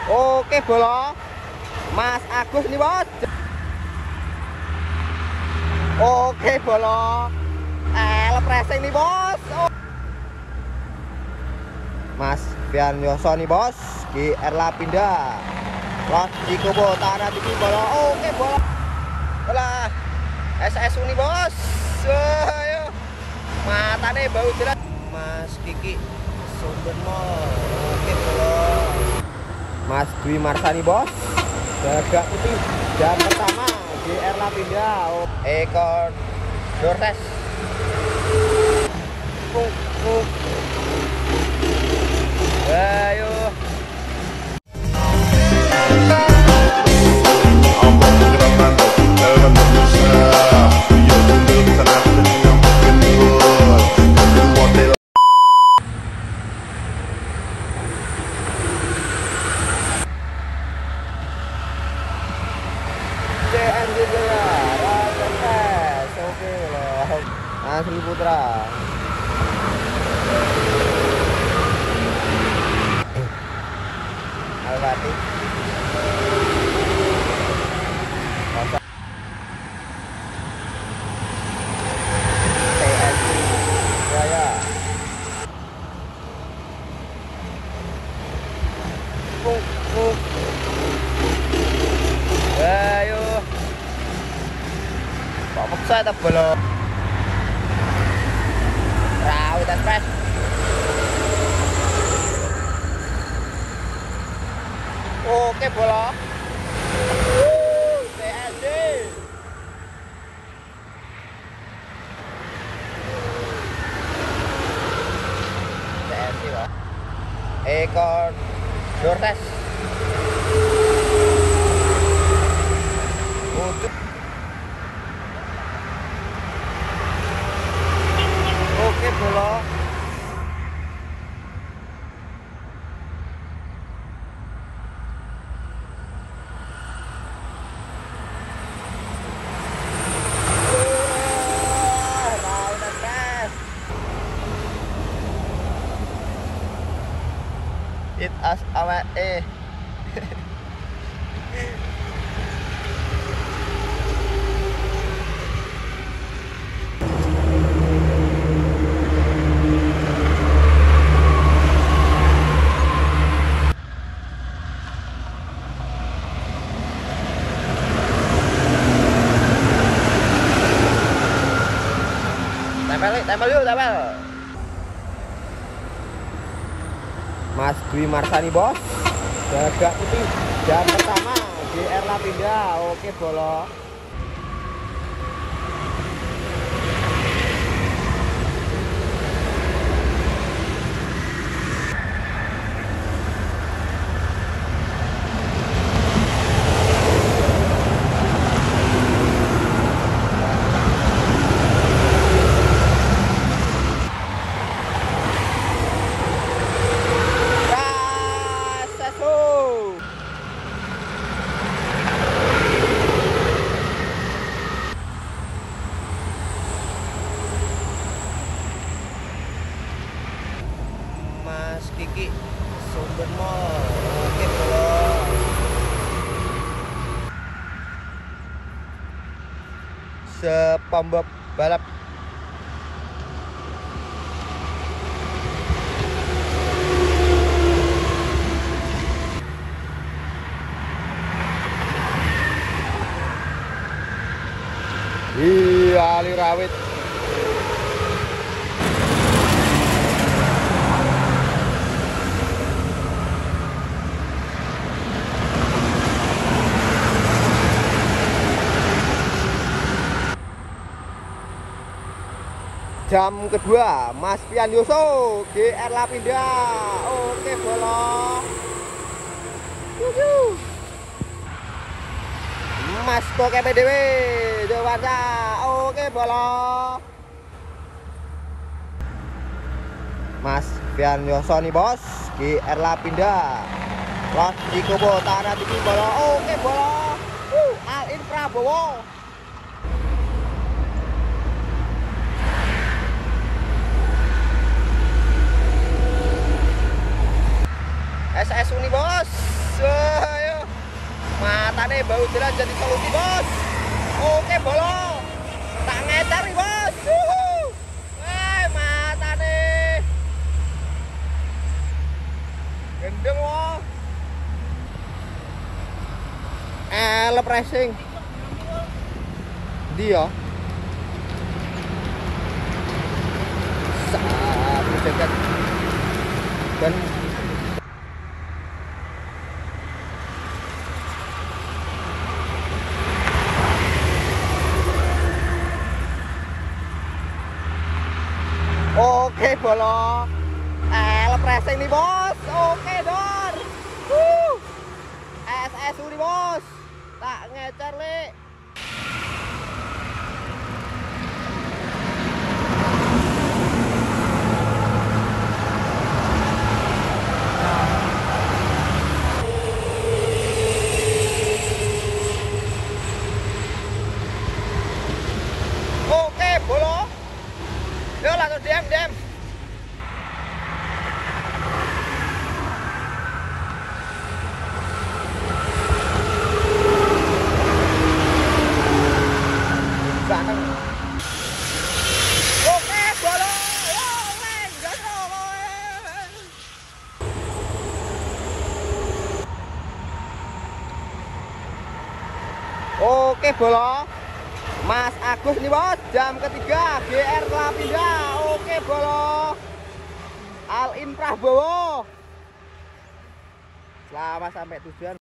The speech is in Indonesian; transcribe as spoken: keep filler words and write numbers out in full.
Oke bola Mas Agus nih bos. Oke bola El pressing nih bos. Oh. Mas Fian Yoso nih bos. G R Lapinda Los Jikobo tanah tinggi bola. Oke bola bola S S U nih bos. Ayo mata nih bau jelas Mas Kiki Sumber Mall. Oke bola Mas Dwi Marsani bos. Gagak putih jam pertama G R Lapinda. Oh. Ekor Dorses. Uh, uh. Ayo Asli Putra. Alwati. T S Jaya. Puk puk. Ayo. Pak paksa tak belum. Rawit Express. Oke bola. T S D. T S D loh. Ekor Dorses. Untuk oke bola. It as awet eh. Tempel, tempel yuk, tempel. Mas Dwi Marsani bos. Gagak putih jam pertama G R Lapinda. Oke bola. Mas Kiki Sumber Mall. Oke bola. Sepambab balap. Iya, Ali Rawit. Jam kedua Mas Pian Yoso G R Lapinda. Oke bola. Yuhu. Mas Toke P D W Dewansa. Oke bola. Mas Pian Yoso nih bos. G R Lapinda Los Jikobo tanah tinggi bola. Oke bola. uh, Alin Prabowo. S S U nih bos. Wah, ayo. Matane bau jelas jadi solusi, Bos. Oke, bolong. Tak ngecer nih, Bos. Wuhu. Wah, matane. Gendeng wah. Elep racing. Dia. Saat jaket. Dan oke bolong. Elep racing nih, Bos. Oke, Dor. Wuh. S S U nih, Bos. Tak ngecer, Le. Oke, bolong. Yo langsung diam, diam. Oke, bolong. Yo, leng, jatuh. Oke, bolong. Mas Agus nih, Bos, jam ketiga G R Lapinda. Oke, bolong. Al In Prabowo. Selamat sampai tujuan.